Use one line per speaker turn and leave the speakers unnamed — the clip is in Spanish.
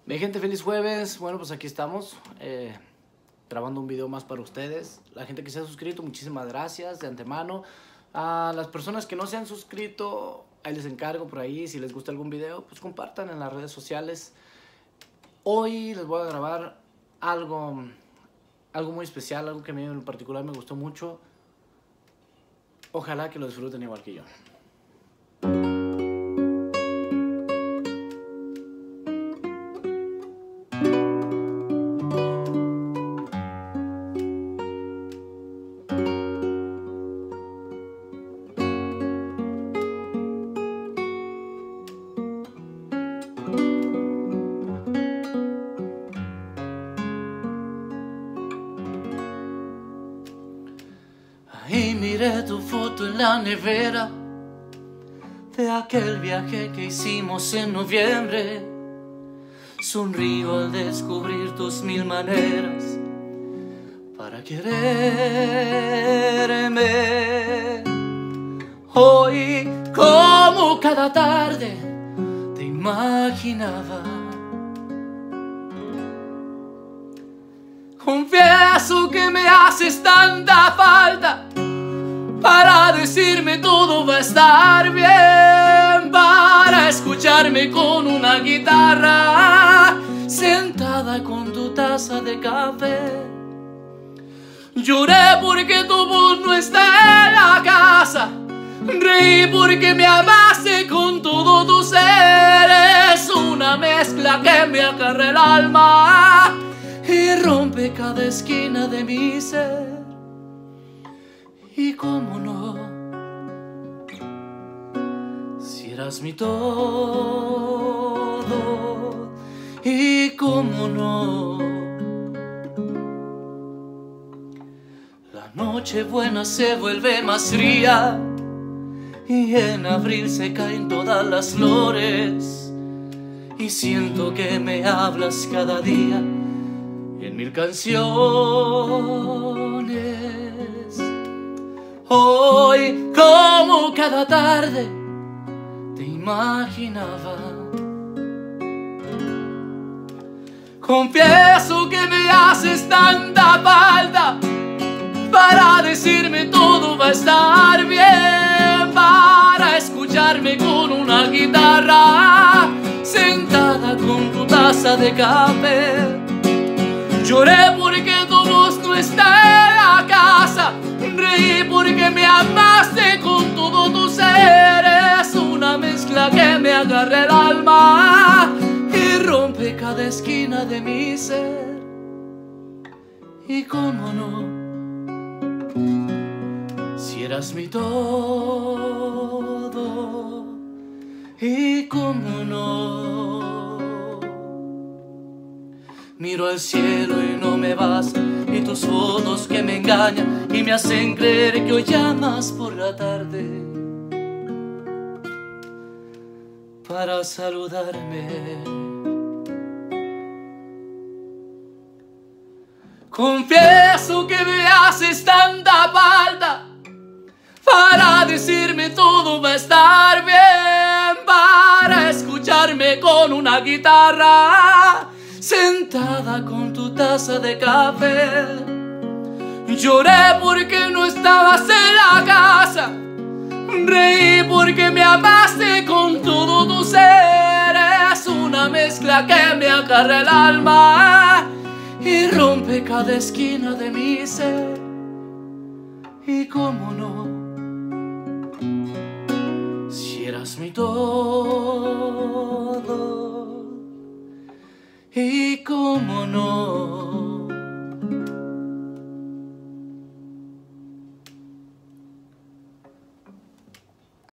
Mi gente, feliz jueves. Bueno, pues aquí estamos grabando un video más para ustedes. La gente que se ha suscrito, muchísimas gracias de antemano. A las personas que no se han suscrito, ahí les encargo por ahí, si les gusta algún video, pues compartan en las redes sociales. Hoy les voy a grabar algo muy especial, algo que a mí en particular me gustó mucho. Ojalá que lo disfruten igual que yo. Y miré tu foto en la nevera de aquel viaje que hicimos en noviembre. Sonrío al descubrir tus mil maneras para quererme. Hoy, como cada tarde, te imaginaba. Confieso que me haces tanta falta para decirme todo va a estar bien, para escucharme con una guitarra sentada con tu taza de café. Lloré porque tu voz no está en la casa, reí porque me amaste con todo tu ser. Es una mezcla que me acarrea el alma y rompe cada esquina de mi ser. Y cómo no, si eras mi todo. Y cómo no, la noche buena se vuelve más fría y en abril se caen todas las flores. Y siento que me hablas cada día en mil canciones. Hoy, como cada tarde, te imaginaba. Confieso que me haces tanta falta para decirme todo va a estar bien, para escucharme con una guitarra sentada con tu taza de café. Lloré porque tu voz no está en la casa, reí porque me amaste con todo tu ser. Es una mezcla que me agarra el alma y rompe cada esquina de mi ser. Y cómo no, si eras mi todo. Y cómo no, miro al cielo y no me vas, y tus fotos que me engañan y me hacen creer que hoy llamas por la tarde para saludarme. Confieso que me haces tanta falta para decirme todo va a estar bien, para escucharme con una guitarra sentada con tu taza de café. Lloré porque no estabas en la casa, reí porque me amaste con todo tu ser. Es una mezcla que me acarrea el alma y rompe cada esquina de mi ser. Y cómo no, si eras mi todo. Y cómo no,